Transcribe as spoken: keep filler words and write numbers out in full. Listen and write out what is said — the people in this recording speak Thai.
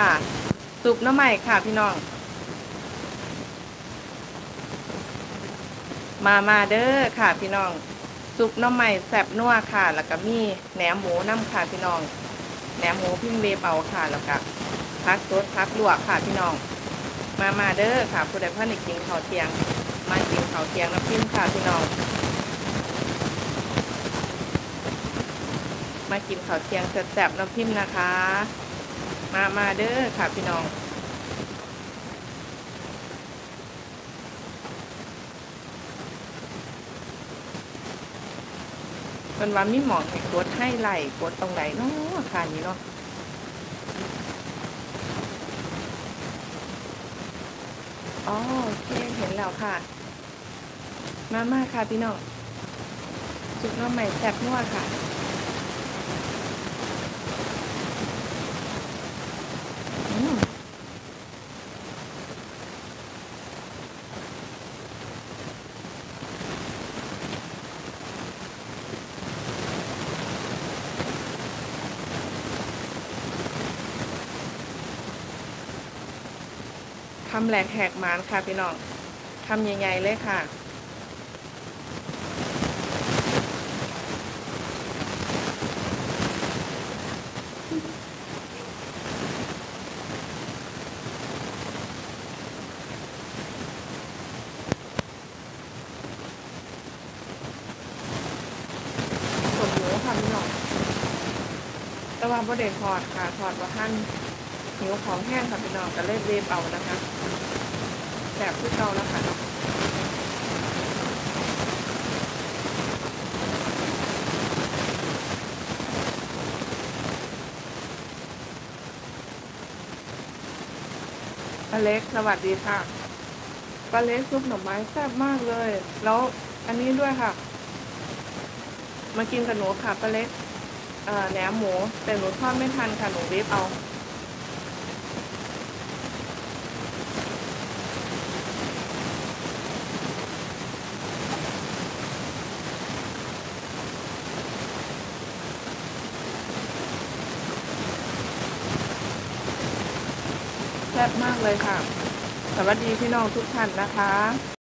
ซุปหน้ำใหม่ค่ะพี่น้องมามาเด้อค่ะพี่น้องซุปหน้ำใหม่แซ่บนัวค่ะแล้วก็มีแหนมหมูน้ำค่ะพี่น้องแหนมหมูพิมพ์เบเบาค่ะแล้วก็พักสดพักลวกค่ะพี่น้องมามาเด้อค่ะผู้ใดเพิ่นได้กินข้าวเที่ยงมากินข้าวเที่ยงน้ำพิมพ์ค่ะพี่น้องมากินข้าวเที่ยงแซ่บๆน้ำพิมพ์นะคะมามาเด้อค่ะพี่น้องเป็นว่ามีหมองให้กดให้ไหลกดตรงไหนเนาะค่ะนี้เนาะอ๋อโอเคเห็นแล้วค่ะมามาค่ะพี่น้องซุปน้ำใหม่แซ่บนัวค่ะอืมทำแหลกแหกหมานค่ะพี่น้องทำใหญ่ๆเลยค่ะสดหมูค่ะพี่น้องแต่ว่าบ่ได้ทอดค่ะทอดว่าหั่นหิวของแห้งค่ะพี่น้องก็เลยเวฟเอานะคะแซ่บคือเก่าแล้วค่ะเนาะป้าเล็กสวัสดีค่ะป้าเล็กซุปหน่อไม้แซ่บมากเลยแล้วอันนี้ด้วยค่ะมากินกับหนูค่ะป้าเล็กเอ่อแหนมหมูแต่หนูทอดไม่ทันค่ะหนูเวฟเอาแซ่บมากเลยค่ะสวัสดีพี่น้องทุกท่านนะคะ